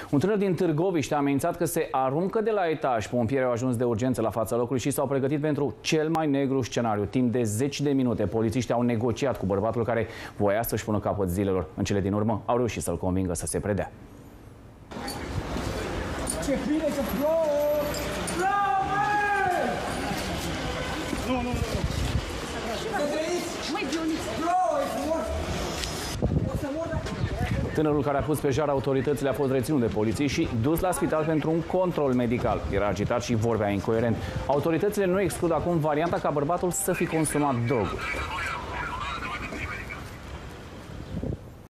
Un tânăr din Târgoviște a amenințat că se aruncă de la etaj. Pompierii au ajuns de urgență la fața locului și s-au pregătit pentru cel mai negru scenariu. Timp de 10 de minute, polițiștii au negociat cu bărbatul care voia să-și pună capăt zilelor. În cele din urmă, au reușit să-l convingă să se predea. Ce bine că plouă! Plouă, măi! Nu. Să trăiți! Măi, Dioniț! Plouă, e frumos! O să mor dacă... Tânărul care a pus pe jar autoritățile a fost reținut de poliție și dus la spital pentru un control medical. Era agitat și vorbea incoerent. Autoritățile nu exclud acum varianta ca bărbatul să fi consumat droguri.